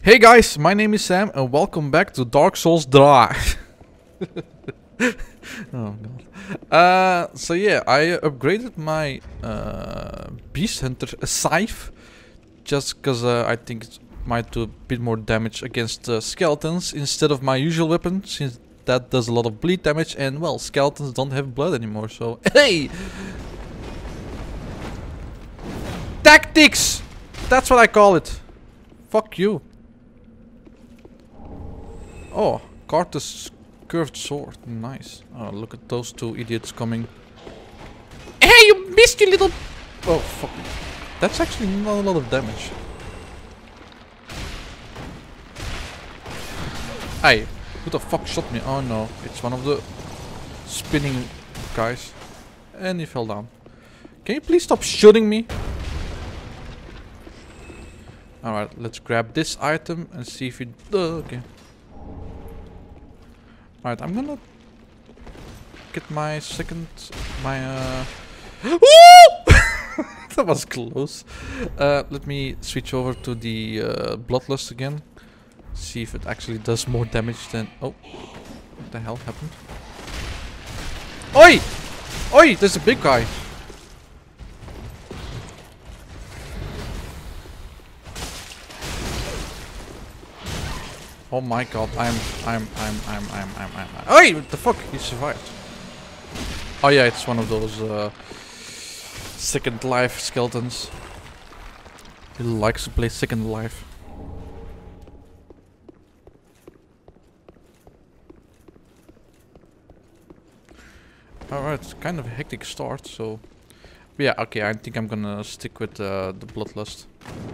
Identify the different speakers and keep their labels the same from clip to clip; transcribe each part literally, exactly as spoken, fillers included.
Speaker 1: Hey guys, my name is Sam and welcome back to Dark Souls three. Oh god. Uh, so yeah, I upgraded my uh, Beast Hunter Scythe just because uh, I think it might do a bit more damage against uh, skeletons instead of my usual weapon, since that does a lot of bleed damage and well, skeletons don't have blood anymore, so hey! Tactics! That's what I call it. Fuck you. Oh, Cartus curved sword. Nice. Oh, look at those two idiots coming. Hey, you missed, you little... Oh, fuck. That's actually not a lot of damage. Hey, who the fuck shot me? Oh no, it's one of the spinning guys. And he fell down. Can you please stop shooting me? Alright, let's grab this item and see if it... Uh, okay. Alright, I'm gonna get my second... My uh... That was close. Uh, let me switch over to the uh, Bloodlust again. See if it actually does more damage than... Oh, what the hell happened? Oi! Oi, there's a big guy. Oh my god, I'm, I'm, I'm, I'm, I'm, I'm, I'm, I'm. Oi, what the fuck? He survived. Oh yeah, it's one of those uh, Second Life skeletons. He likes to play Second Life. Alright, it's kind of a hectic start, so... Yeah, okay, I think I'm gonna stick with uh, the Bloodlust.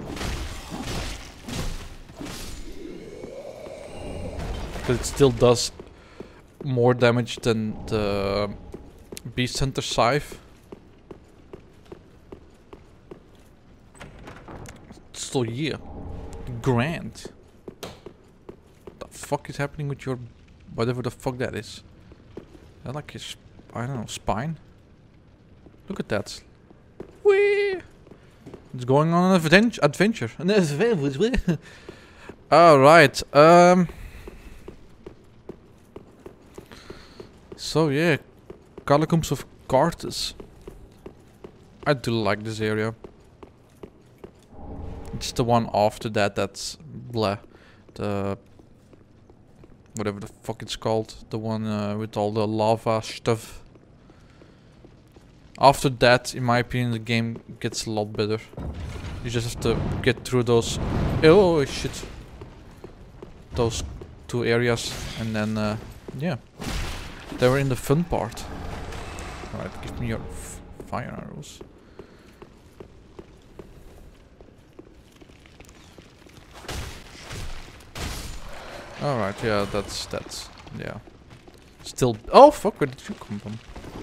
Speaker 1: Because it still does more damage than the Beast Hunter Scythe. So yeah, grand. What the fuck is happening with your... whatever the fuck that is? Is that like his... I don't know, spine? Look at that. Whee! It's going on an advent adventure. Alright, um... So yeah, Catacombs of Cartus. I do like this area. It's the one after that that's blah. The... whatever the fuck it's called. The one uh, with all the lava stuff. After that, in my opinion, the game gets a lot better. You just have to get through those... Oh shit. Those two areas and then, uh, yeah. They were in the fun part. Alright, give me your f fire arrows. Alright, yeah, that's, that's, yeah. Still, oh fuck, where did you come from?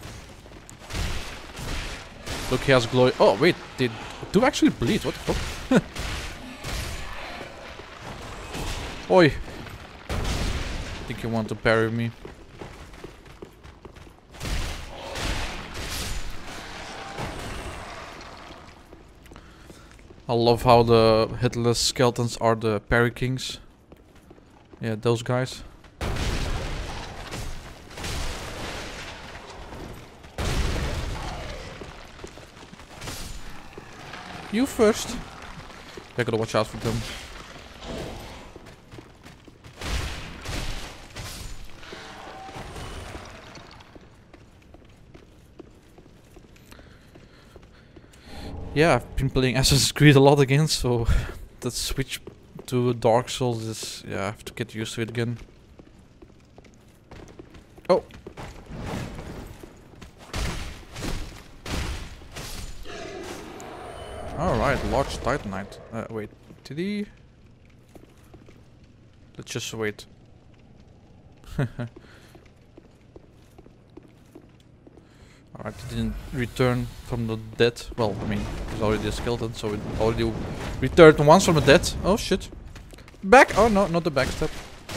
Speaker 1: Look, he has glow. Oh wait, they do actually bleed, what the fuck? Oi! I think you want to parry me. I love how the headless skeletons are the parry kings. Yeah, those guys. You first. I gotta watch out for them. Yeah, I've been playing Assassin's Creed a lot again, so that switch to Dark Souls is... yeah, I have to get used to it again. Oh! Alright, large titanite. Uh, wait, did he... Let's just wait. Alright, he didn't return from the dead. Well, I mean, he's already a skeleton, so it already returned once from the dead. Oh shit. Back! Oh no, not the backstep.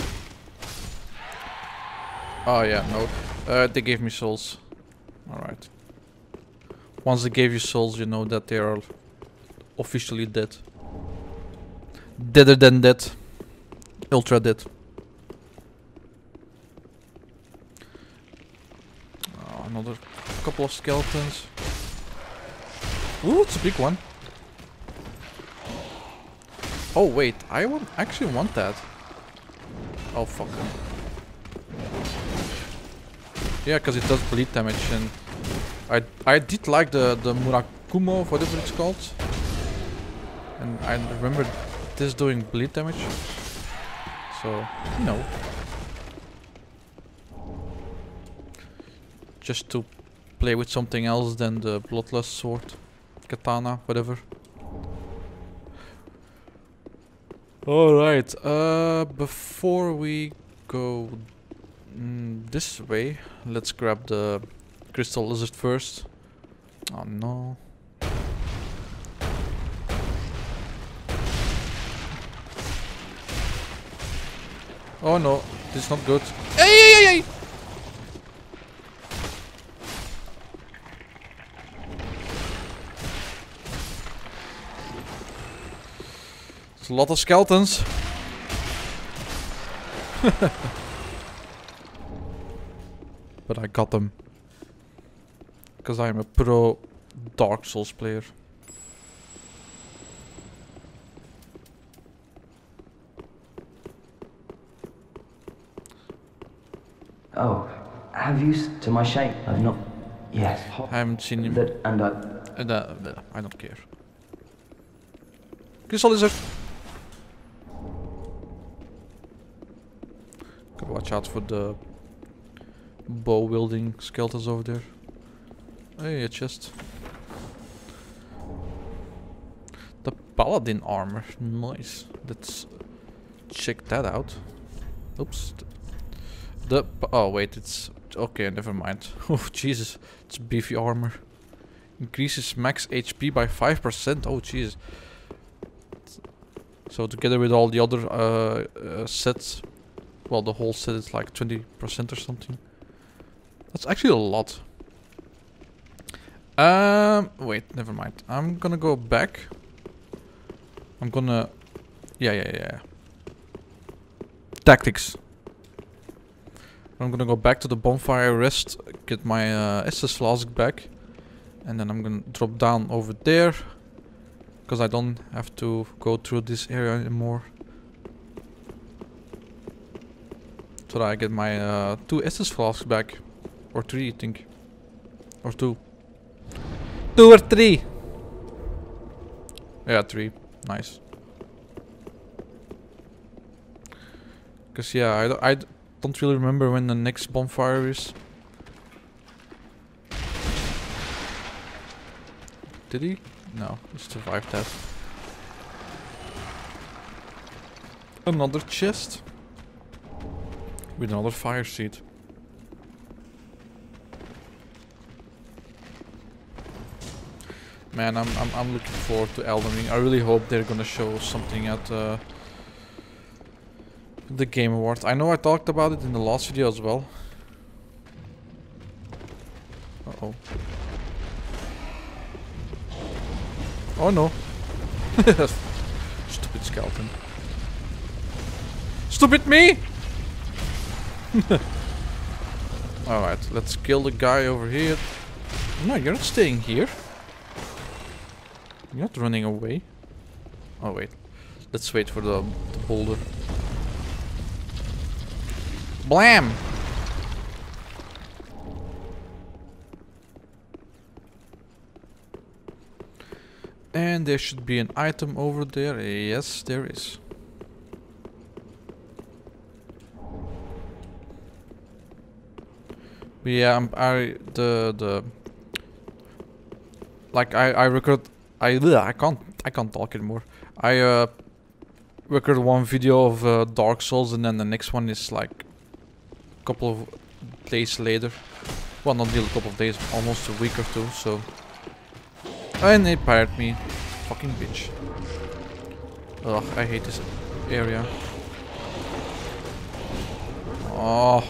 Speaker 1: Oh yeah, no. Uh, they gave me souls. Alright. Once they gave you souls, you know that they are officially dead. Deader than dead. Ultra dead. Oh, another couple of skeletons. Ooh, it's a big one. Oh wait, I want actually want that. Oh fuck. Yeah, because it does bleed damage, and I I did like the the Murakumo, whatever it's called, and I remember this doing bleed damage. So you know, just to play with something else than the Bloodlust sword, katana, whatever. Alright, uh, before we go mm, this way, let's grab the crystal lizard first. Oh no. Oh no, this is not good. Hey, hey, hey, hey! A lot of skeletons. But I got them. Because I am a pro Dark Souls player.
Speaker 2: Oh, have you, s- to my shame, I've not, yes.
Speaker 1: I haven't seen him.
Speaker 2: That, and I,
Speaker 1: And, uh, uh, I don't care. Crystal lizard. Gotta watch out for the bow wielding skeletons over there. Hey, a chest. The paladin armor, nice. Let's check that out. Oops. The oh wait, it's okay. Never mind. Oh Jesus, it's beefy armor. Increases max H P by five percent. Oh Jesus. So together with all the other uh, uh, sets. Well, the whole set is like twenty percent or something. That's actually a lot. Um, wait, never mind. I'm gonna go back. I'm gonna... Yeah, yeah, yeah. Tactics. I'm gonna go back to the bonfire, rest, get my uh, Estus flask back. And then I'm gonna drop down over there. Because I don't have to go through this area anymore. So that I get my uh, two Estus flasks back. Or three, I think. Or two. Two or three! Yeah, three. Nice. Because yeah, I, d I d don't really remember when the next bonfire is. Did he? No, he survived that. Another chest. With another fire seed. Man, I'm, I'm I'm looking forward to Elden Ring. I really hope they're gonna show something at uh, the Game Awards. I know I talked about it in the last video as well. Uh oh. Oh no. Stupid skeleton. Stupid me! Alright, let's kill the guy over here. No, you're not staying here. You're not running away. Oh wait. Let's wait for the, the boulder. Blam! And there should be an item over there. Yes, there is. But yeah, I'm, I the the like I I record I ugh, I can't I can't talk anymore. I uh record one video of uh, Dark Souls, and then the next one is like a couple of days later. Well, not really a couple of days, almost a week or two. So, and they pirated me, fucking bitch. Ugh, I hate this area. Oh.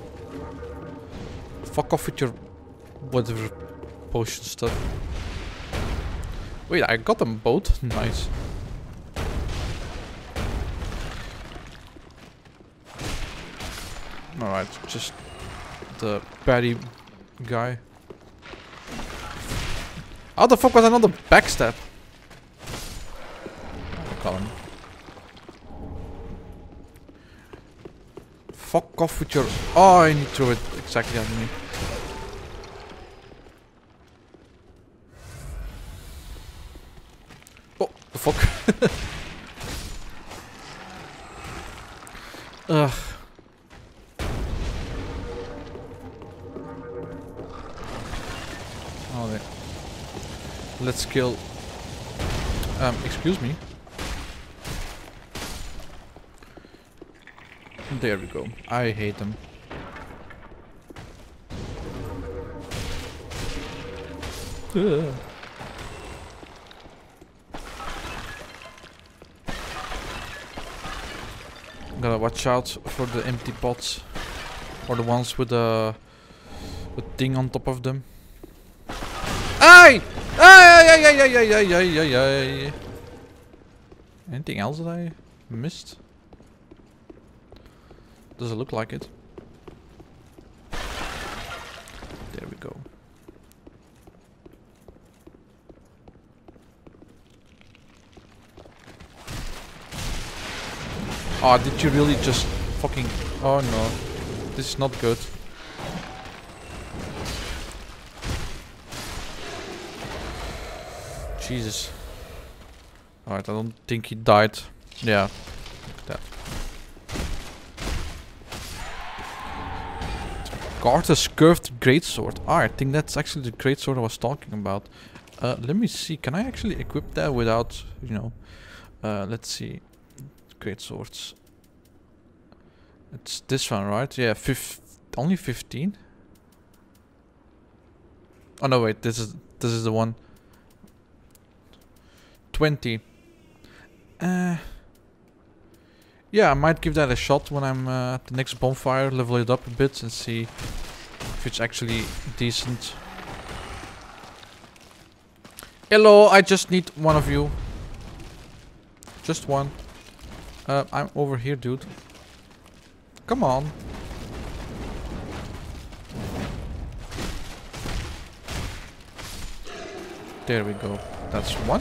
Speaker 1: Fuck off with your whatever potion stuff. Wait, I got them both? Nice. Alright, just the patty guy. How the fuck was another backstab? Call him. Fuck off with your... Oh, I need to throw it exactly at me. Oh, the fuck. Ugh. Oh, there. Let's kill... Um, excuse me. There we go. I hate them. Ugh. Gotta watch out for the empty pots. Or the ones with the... with thing on top of them. Ay! Ay! Ay! Ay! Ay! Ay! Ay! Ay! Ay! Ay! Anything else that I missed? Does it look like it? There we go. Oh, did you really just fucking... Oh no. This is not good. Jesus. Alright, I don't think he died. Yeah. Like that. Garth's curved greatsword. Ah, I think that's actually the greatsword I was talking about. Uh, let me see. Can I actually equip that without, you know... Uh, let's see. Greatswords. It's this one, right? Yeah, fif only fifteen? Oh no, wait. This is this is the one. twenty. Uh, yeah, I might give that a shot when I'm uh, at the next bonfire, level it up a bit and see if it's actually decent. Hello, I just need one of you. Just one. Uh, I'm over here, dude. Come on. There we go. That's one.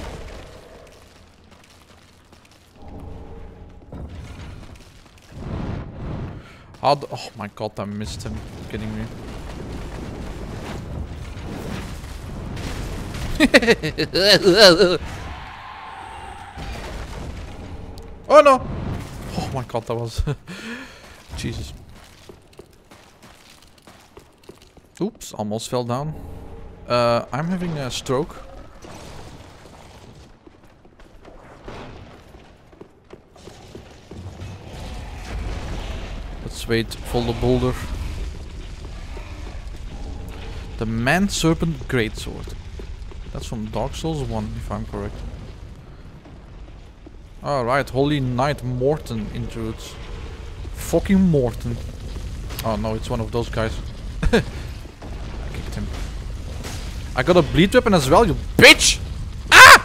Speaker 1: How the, oh my god, I missed him. Are you kidding me? Oh no! Oh my god, that was... Jesus. Oops, almost fell down. Uh, I'm having a stroke. Let's wait for the boulder. The Man Serpent Greatsword. That's from Dark Souls one, if I'm correct. Alright, Holy Knight Morton intrudes. Fucking Morton. Oh no, it's one of those guys. I kicked him. I got a bleed weapon as well, you bitch! Ah!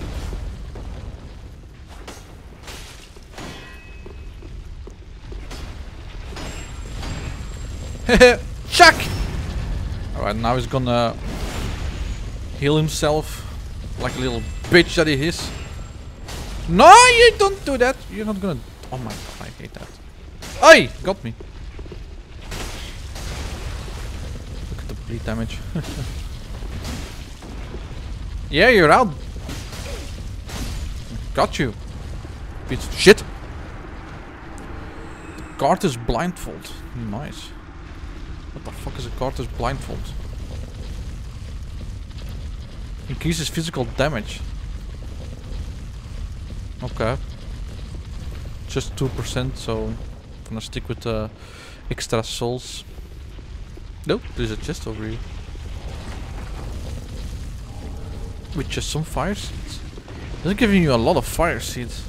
Speaker 1: Chuck! Alright, now he's gonna heal himself like a little bitch that he is. No, you don't do that. You're not gonna... Oh my god, I hate that. Oi! Got me. Look at the bleed damage. Yeah, you're out. Got you. Piece of shit. The Garth's blindfold. Nice. What the fuck is a Garth's blindfold? Increases physical damage. Okay. Just two percent, so I'm gonna stick with the extra souls. Nope, there's a chest over here. With just some fire seeds. They're giving you a lot of fire seeds.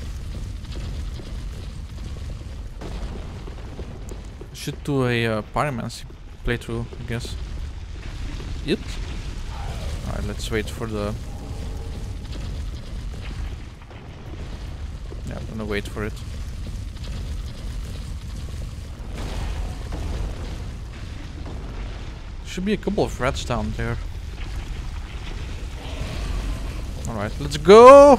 Speaker 1: Should do a uh, pyromancy playthrough, I guess. Yep. Alright, let's wait for the... Yeah, I'm gonna wait for it. Should be a couple of rats down there. Alright, let's go!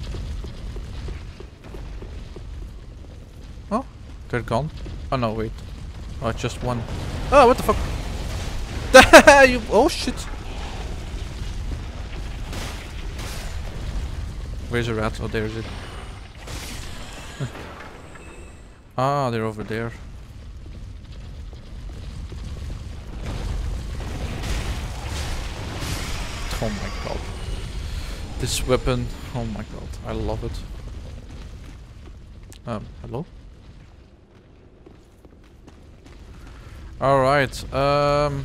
Speaker 1: Oh, they're gone. Oh no, wait. Oh, just one. Oh, what the fuck? you, oh shit! Where's the rat? Oh, there is it. Ah, they're over there. Oh my god. This weapon, oh my god, I love it. Um, hello? Alright, um...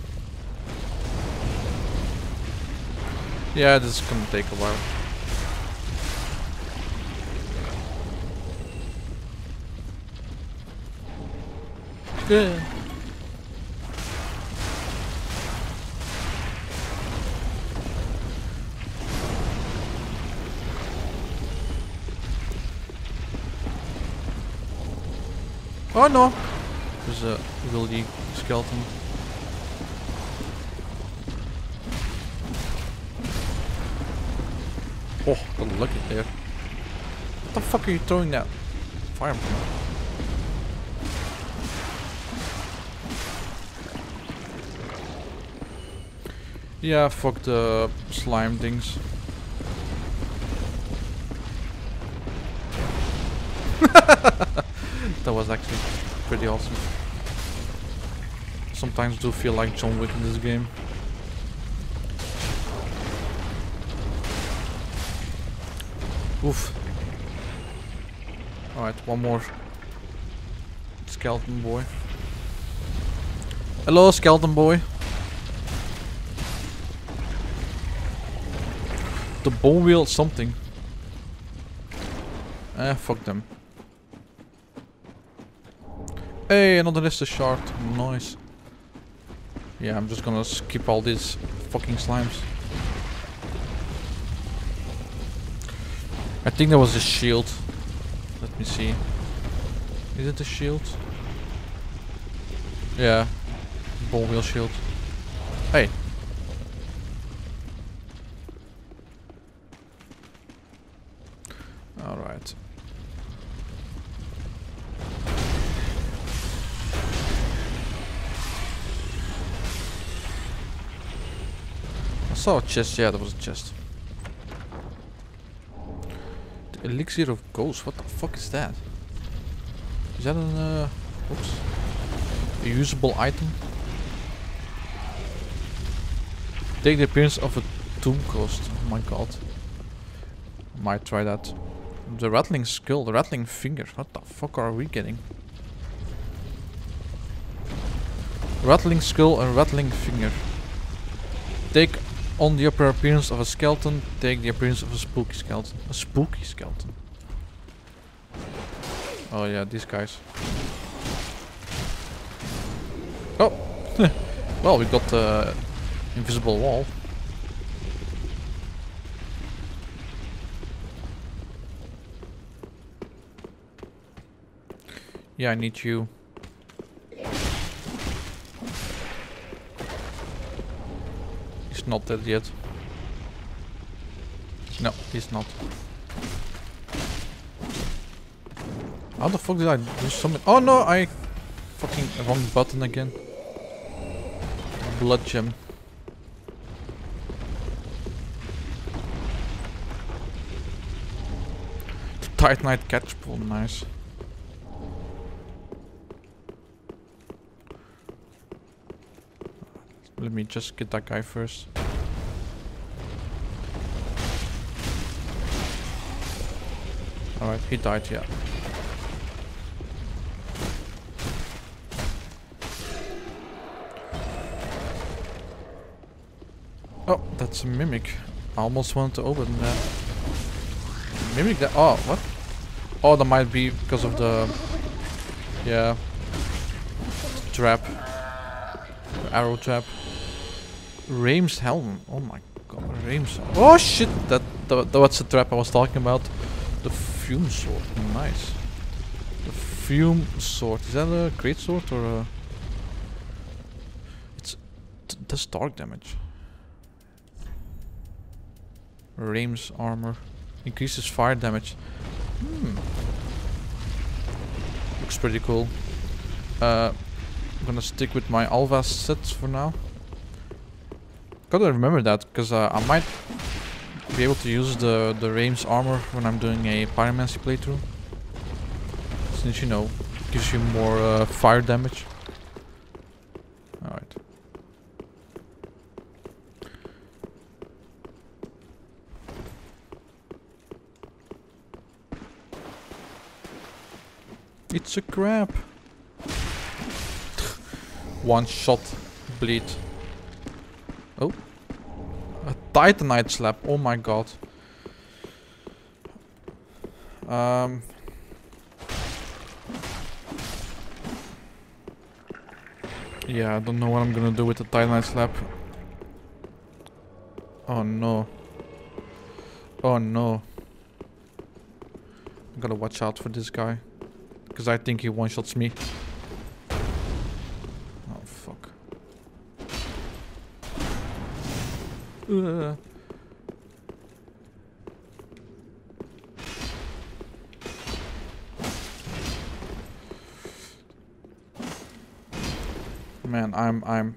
Speaker 1: yeah, this is gonna take a while. Yeah. Oh no! There's a wildy skeleton. Oh, got lucky there. What the fuck are you throwing that fire from? Yeah, fuck the slime things. That was actually pretty awesome. Sometimes do feel like John Wick in this game. Oof. Alright, one more skeleton boy. Hello, skeleton boy. The bone wheel something. Eh, fuck them. Hey, another Estus shard. Nice. Yeah, I'm just gonna skip all these fucking slimes. I think that was a shield. Let me see. Is it a shield? Yeah. Bone wheel shield. Hey. Alright. I saw a chest, yeah, that was a chest. The elixir of ghost, what the fuck is that? Is that an, uh, oops. A usable item? Take the appearance of a tomb ghost, oh my god. Might try that. The rattling skull, the rattling finger. What the fuck are we getting? Rattling skull and rattling finger. Take on the upper appearance of a skeleton. Take the appearance of a spooky skeleton. A spooky skeleton. Oh yeah, these guys. Oh! Well, we got the invisible wall. Yeah, I need you. He's not dead yet. No, he's not. How the fuck did I do something? Oh no, I fucking wrong button again. Blood gem. The Titanite catchpole, nice. Let me just get that guy first. Alright, he died, yeah. Oh, that's a mimic. I almost wanted to open that. Mimic that. Oh, what? Oh, that might be because of the. Yeah. Trap. The arrow trap. Rame's helm. Oh my god, Rame's helm. Oh shit! That, that, that was the trap I was talking about. The fume sword. Nice. The fume sword. Is that a great sword or a? It's does dark damage. Reims armor. Increases fire damage. Hmm. Looks pretty cool. Uh, I'm gonna stick with my Alva sets for now. Gotta remember that, because uh, I might be able to use the, the Reims armor when I'm doing a Pyromancy playthrough. Since, you know, gives you more uh, fire damage. Alright. It's a crab. One shot bleed. Oh. A Titanite slap. Oh my god. Um. Yeah, I don't know what I'm gonna do with the Titanite slap. Oh no. Oh no. I gotta watch out for this guy. Because I think he one-shots me. Oh fuck. Uh. Man, I'm I'm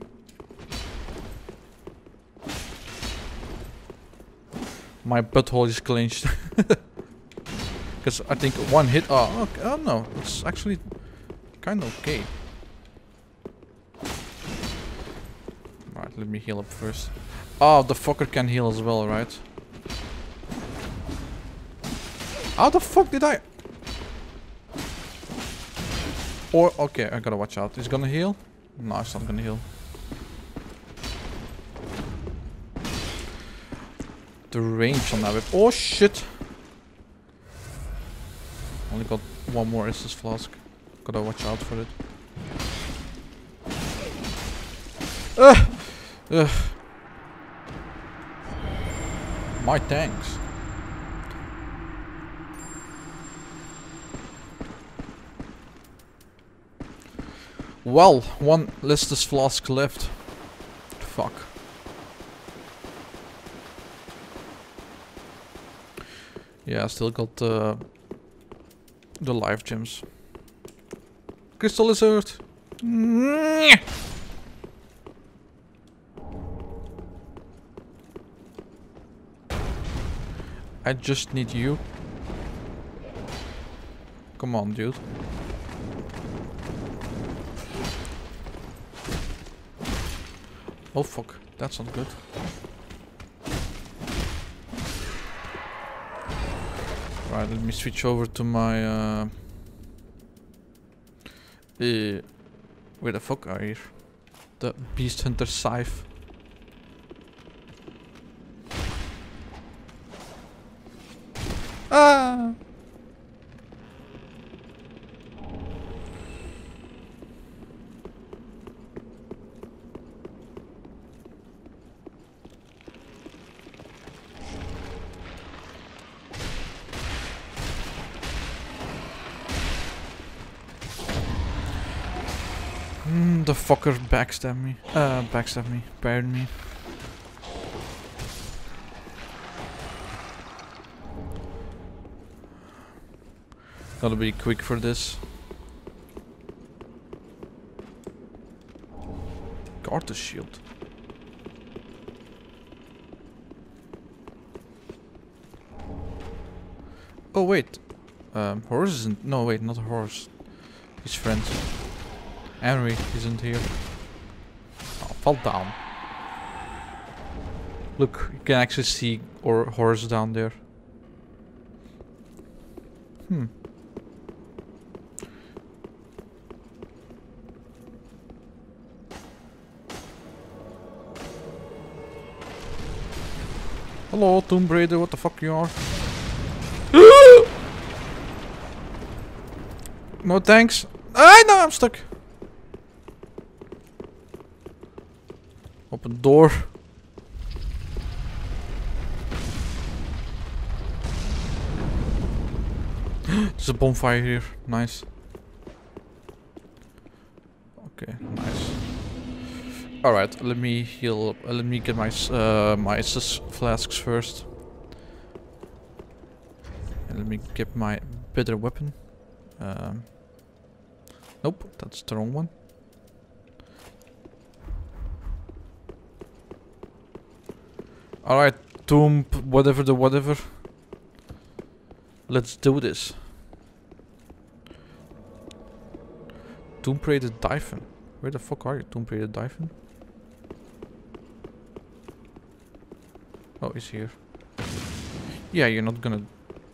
Speaker 1: my butthole is clenched. Because I think one hit. Oh, okay, oh no, it's actually kind of okay. Right, let me heal up first. Oh, the fucker can heal as well, right? How the fuck did I? Or okay, I gotta watch out. He's gonna heal. No, it's not gonna heal. The range on that whip. Oh shit! Only got one more Estus flask. Gotta watch out for it. Ugh! Ugh! My tanks. Well, one Estus flask left. Fuck. Yeah, I still got uh, the life gems. Crystal lizard. I just need you. Come on, dude. Oh fuck, that's not good. Right, let me switch over to my uh, uh where the fuck are you? The Beast Hunter Scythe. Ah! Mm, the fucker backstabbed me. Uh, backstabbed me. Buried me. Gotta be quick for this. Guard the shield. Oh wait. Um, Horus isn't. No wait, not Horus. His friend. Henry isn't here. Oh, fall down. Look, you can actually see or Horus down there. Hmm. Hello, Tomb Raider, what the fuck you are? No thanks. Ah, no, I'm stuck. Open door. There's a bonfire here. Nice. Okay, nice. Alright, let me heal. Uh, let me get my uh, my assist flasks first. And let me get my better weapon. Um, nope, that's the wrong one. Alright, Tomb, whatever the whatever. Let's do this. Tomb Raider Dyphon. Where the fuck are you, Tomb Raider Dyphon? Oh, he's here. Yeah, you're not gonna...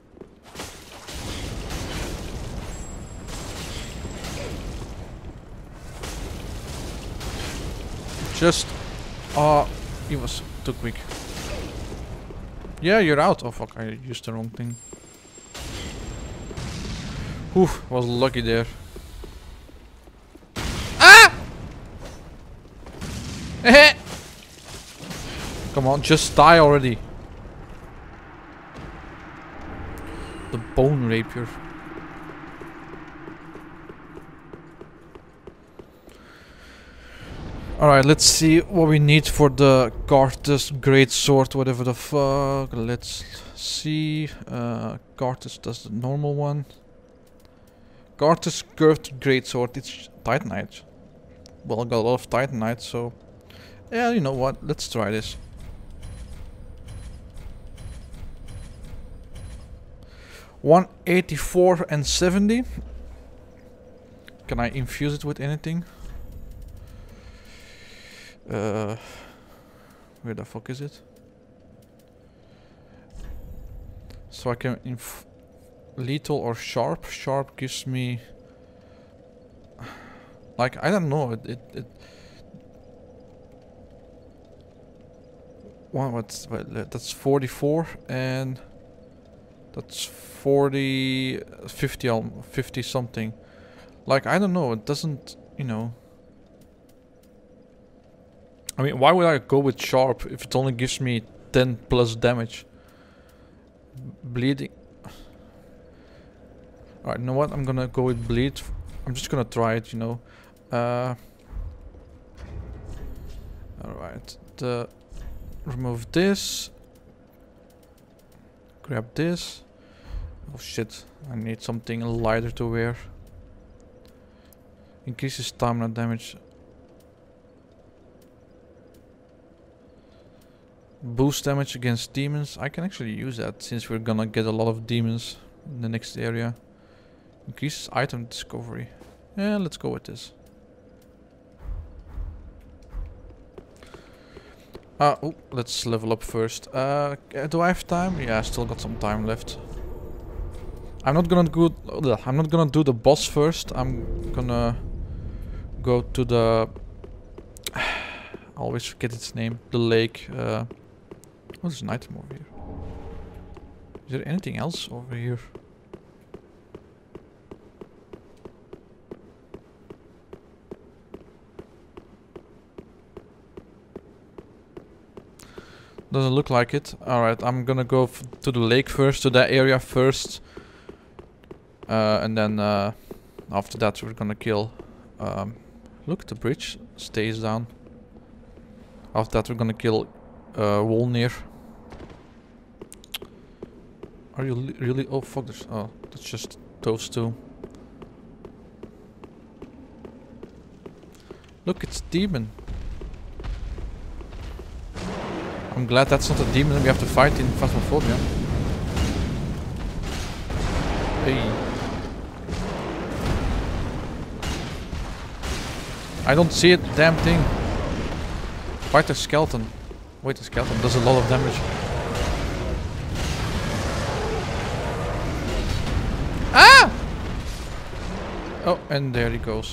Speaker 1: Just... Ah, uh, he was too quick. Yeah, you're out. Oh fuck, I used the wrong thing. Oof, was lucky there. Ah! Come on, just die already. The bone rapier. Alright, let's see what we need for the Garthus Great Sword, whatever the fuck. Let's see. Uh, Garthus does the normal one. Garthus Curved Great Sword, it's Titanite. Well, I got a lot of Titanite, so... Yeah, you know what, let's try this. one eighty-four and seventy. Can I infuse it with anything? Uh, where the fuck is it? So I can inf lethal or sharp. Sharp gives me like I don't know. It it. it One what's what, that's forty-four and that's forty, fifty, fifty something. Like I don't know. It doesn't, you know. I mean, why would I go with sharp if it only gives me ten plus damage? Bleeding. Alright, you know what? I'm gonna go with bleed. I'm just gonna try it, you know. Uh, Alright. The remove this. Grab this. Oh shit. I need something lighter to wear. Increases stamina damage. Boost damage against demons. I can actually use that since we're gonna get a lot of demons in the next area. Increases item discovery. Yeah, let's go with this. Uh, oh, let's level up first. Uh, do I have time? Yeah, I still got some time left. I'm not gonna go. I'm not gonna do the boss first. I'm gonna go to the. I always forget its name. The lake. Uh, oh, there's an item over here. Is there anything else over here? Doesn't look like it. Alright, I'm gonna go f to the lake first, to that area first. Uh, and then uh, after that we're gonna kill... Um, look, the bridge stays down. After that we're gonna kill uh, Wolnir. Are you li really... Oh fuck, there's... Oh, that's just those two. Look, it's demon. I'm glad that's not a demon that we have to fight in Phasmophobia. Hey. I don't see it, damn thing. Fight a skeleton. Wait, a skeleton does a lot of damage. Ah! Oh, and there he goes.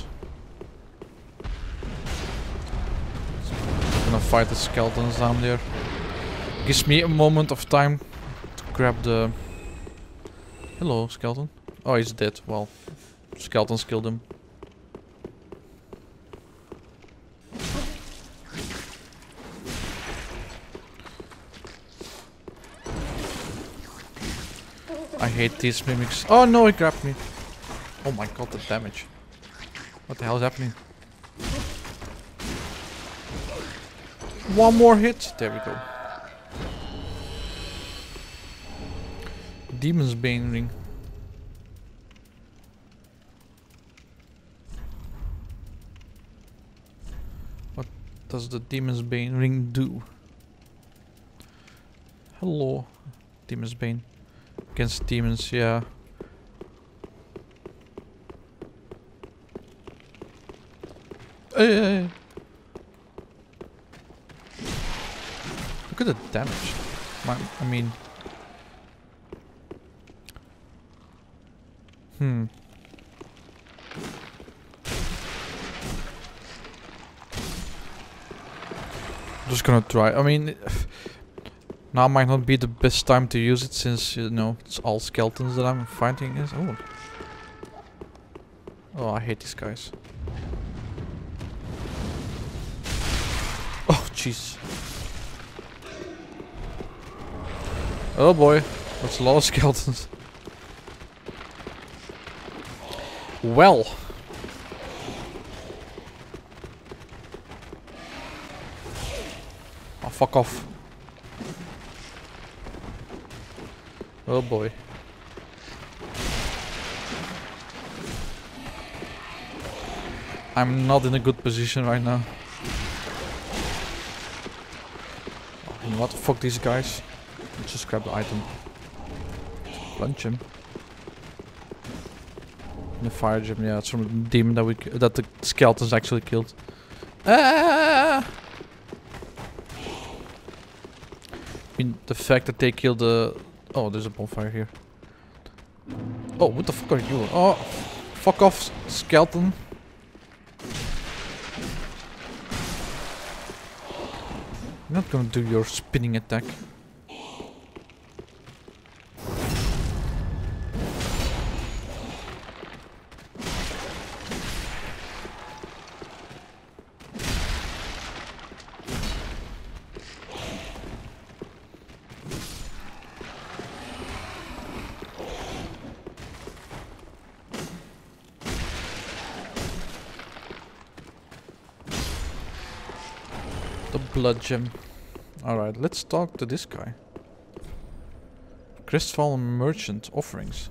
Speaker 1: I'm gonna fight the skeletons down there. Gives me a moment of time to grab the... Hello, skeleton. Oh, he's dead. Well, skeletons killed him. I hate these mimics. Oh no, he grabbed me. Oh my god, the damage. What the hell is happening? One more hit. There we go. Demon's Bane ring. What does the Demon's Bane ring do? Hello, Demon's Bane. Against demons, yeah. Hey, hey, hey. Look at the damage. My, I mean... Hmm. Just gonna try. I mean... Now might not be the best time to use it since, you know, it's all skeletons that I'm fighting. Is oh. Oh, I hate these guys. Oh, jeez. Oh boy, that's a lot of skeletons. Well. Oh, fuck off. Oh boy. I'm not in a good position right now. Oh, you know what? Fuck these guys. Let's just grab the item. Punch him. The fire gem, yeah, it's from the demon that we that the skeletons actually killed. Ah! I mean, the fact that they killed the. Oh, there's a bonfire here. Oh, what the fuck are you? Oh, fuck off, skeleton. I'm not gonna do your spinning attack. Blood gem. Alright, let's talk to this guy. Crestfallen Merchant offerings.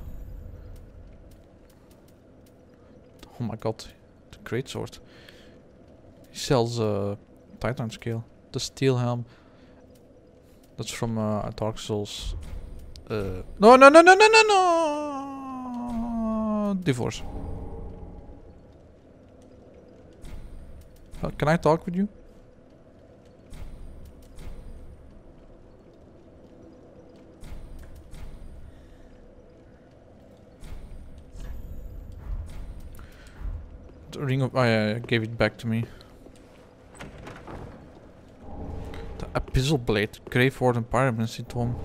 Speaker 1: Oh my god, the great sword. He sells a Titan scale. The steel helm. That's from uh, Dark Souls. Uh, no, no, no, no, no, no, no! Divorce. Uh, can I talk with you? Ring of... Oh yeah, gave it back to me. The Abyssal Blade. Grave Warden Pyromancy Tome.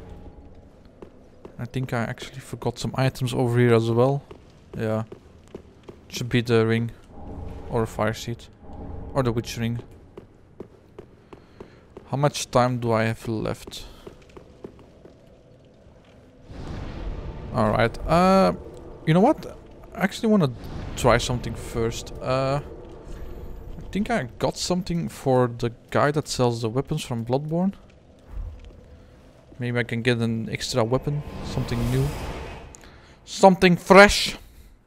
Speaker 1: I think I actually forgot some items over here as well. Yeah. Should be the ring. Or a fire seat. Or the witch ring. How much time do I have left? Alright. Uh, you know what? I actually want to try something first. Uh, I think I got something for the guy that sells the weapons from Bloodborne. Maybe I can get an extra weapon. Something new. Something fresh.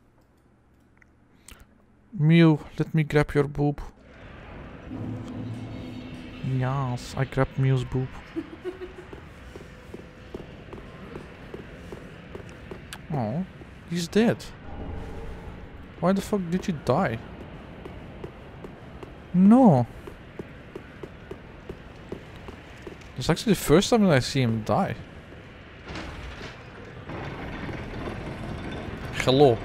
Speaker 1: Mew, let me grab your boob. Yes, I grabbed Mew's boob. Oh, he's dead. Why the fuck did you die? No. It's actually the first time that I see him die. Hello.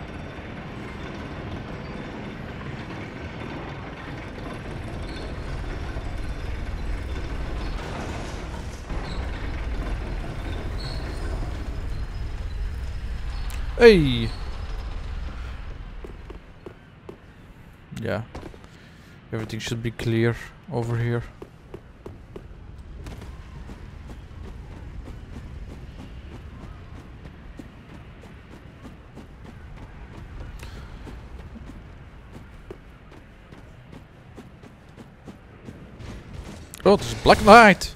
Speaker 1: Hey. Yeah. Everything should be clear over here. god, it's Black Knight!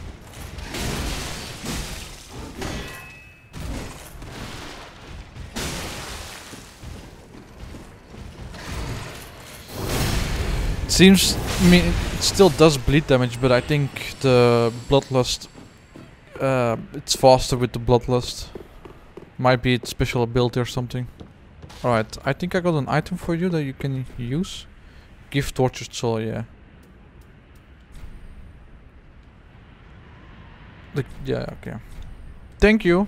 Speaker 1: Seems, I mean, it still does bleed damage, but I think the Bloodlust, uh, it's faster with the Bloodlust. Might be its special ability or something. Alright, I think I got an item for you that you can use. Give Tortured Soul, yeah. The, yeah, okay. Thank you!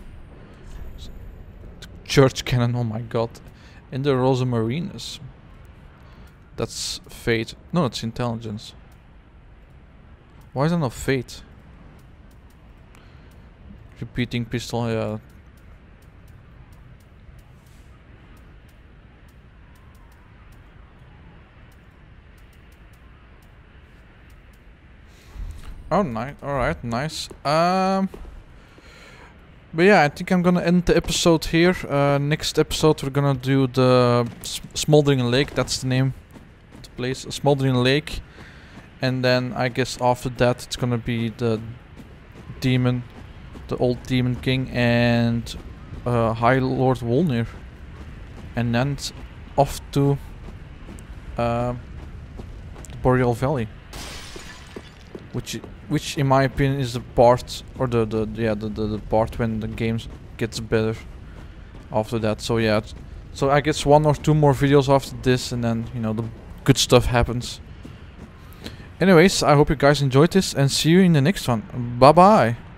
Speaker 1: Church Cannon, oh my god. In the Rosamarinus. That's Fate. No, it's Intelligence. Why is that not Fate? Repeating Pistol, yeah. Oh, nice. Alright, nice. Um, but yeah, I think I'm gonna end the episode here. Uh, next episode, we're gonna do the S Smoldering Lake. That's the name of the place. Smoldering Lake. And then I guess after that, it's gonna be the demon, the old demon king, and uh, High Lord Volnir. And then it's off to uh, the Boreal Valley. Which, which in my opinion is the part, or the, the yeah the, the, the part when the game gets better after that. So yeah, so I guess one or two more videos after this, and then you know the good stuff happens. Anyways, I hope you guys enjoyed this, and see you in the next one. Bye bye.